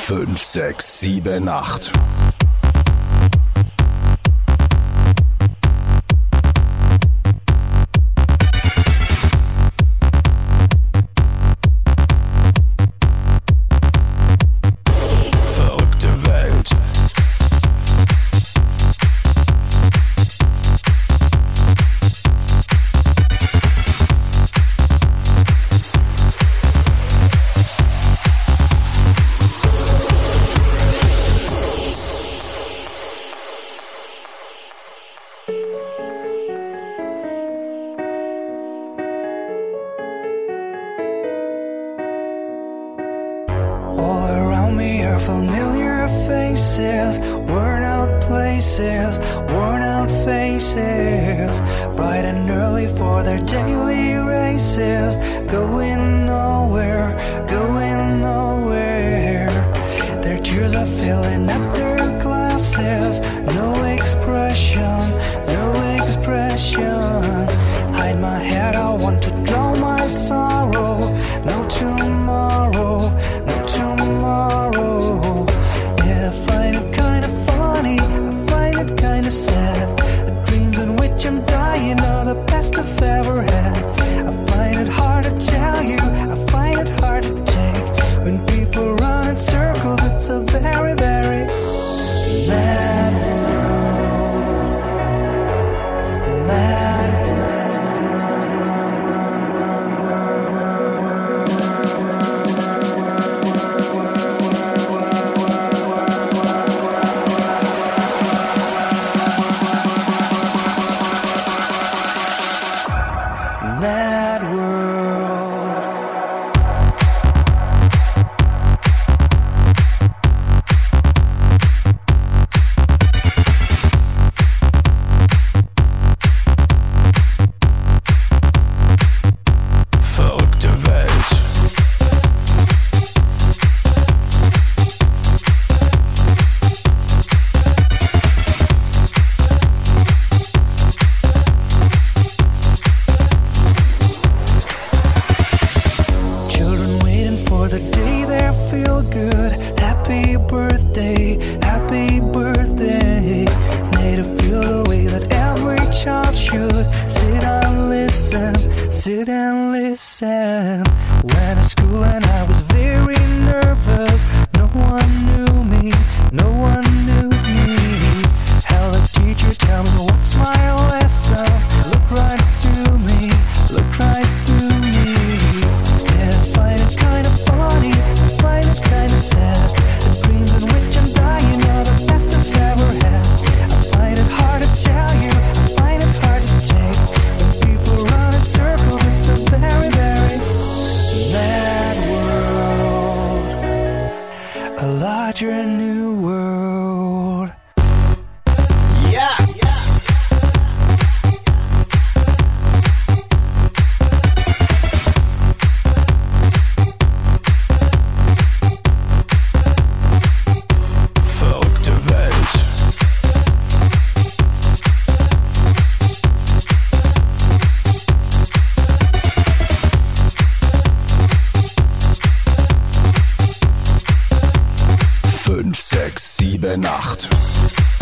5, 6, 7, 8. All around me are familiar faces, worn out places, worn out faces, bright and early for their daily races, going nowhere, going nowhere. Their tears are filling up their glasses, no expression, no expression. Hide my head, I want to drown my sorrow. No tomorrow, no tomorrow. Yeah, I find it kind of funny, I find it kind of sad. The dreams in which I'm dying are the best I've ever had. I find it hard to tell you, I find it hard to take. When people run in circles, it's a very, very mad world. Mad mad world. Verrückte Welt. Children waiting for the day they feel good. Happy birthday, happy birthday. Made to feel the way that every child should. Sit and listen, sit and listen. Went to school and I was very nervous. No one knew me, no one knew me. Held the teacher, tell me what's my lesson. Look right through me, look right through me. Yeah, I find it kind of funny, I find it kind of sad. The dreams in which I'm dying are the best I've ever had. I find it hard to tell you, I find it hard to take. When people run in circles, it's a very, very mad world. A larger new world. Yeah! Verrückte Welt. Fünf, sechs, sieben, acht.